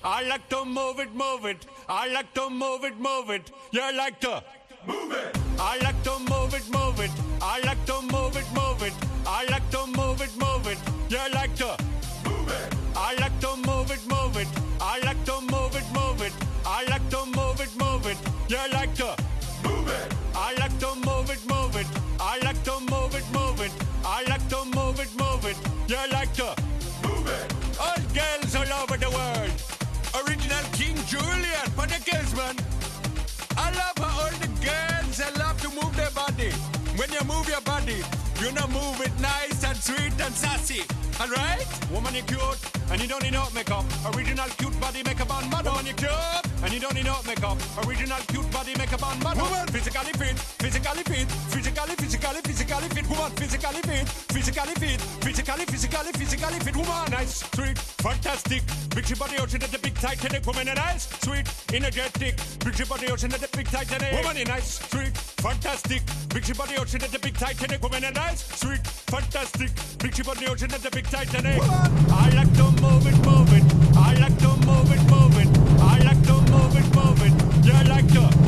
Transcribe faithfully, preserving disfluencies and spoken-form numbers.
I like to move it, move it. I like to move it, move it. You like to move it. I like to move it, move it. I like to move it, move it. I like to move it, move it. You like to move it. I like to move it, move it. I like to move it, move it. I like to move it, move it. You like to move it. I like to move it, move it. I like to move it, move it. I like to move it, move it. You like to move it. All girls all over the world. Original King Julian for the girls, man. I love how all the girls they love to move their body. When you move your body, you know move it nice and sweet and sassy. Alright? Woman, you cute, and you don't need no makeup. Original cute body makeup on model. Woman, you cute, and you don't need no makeup. Original cute body makeup on model. Woman, physically fit, physically fit, physically, physically, physically fit. Woman, physically fit, physically fit, physically, physically, physically fit. Woman, nice, sweet, fantastic. Big she body ocean at the big Titanic. Woman, nice, sweet, energetic. Big she body ocean at the big Titanic. Woman, nice, sweet, fantastic. Big she body ocean at the big Titanic. Woman, nice, sweet, fantastic. Big she body ocean at the big Titanic. I like to move it, move it. I like to move it, move it. I like to move it, move it. You like to